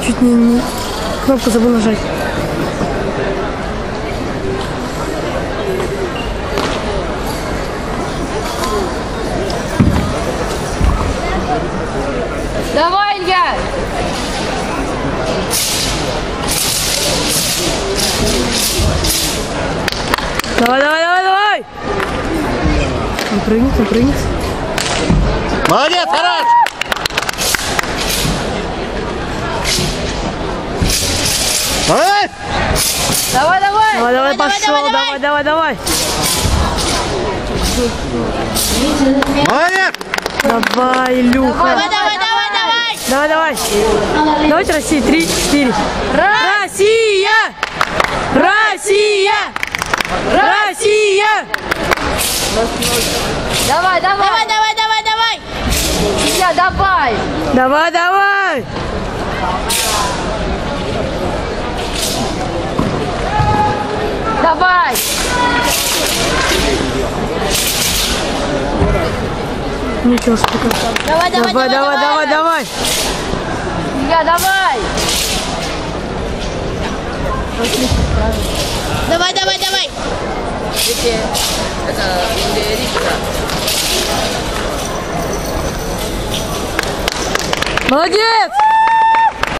Чуть не кнопку забыл нажать. Давай, Илья! Давай, давай, давай, давай! Он прыгнет, он прыгнет. Молодец, хорош! Молодец! Давай, давай! Давай, давай, пошел, давай, давай, давай! Молодец! Давай, Илюха! Давай, давай, давай, давай! Давай, давай! Давайте Россия, 3, 4. Россия! Россия! Россия! Давай, давай! Давай, давай, давай, давай! Илья, давай! Давай, давай! Давай! Ничего, спокойно. Давай, давай, Давай, давай, давай, давай! Илья, давай! Давай, давай, давай! Молодец!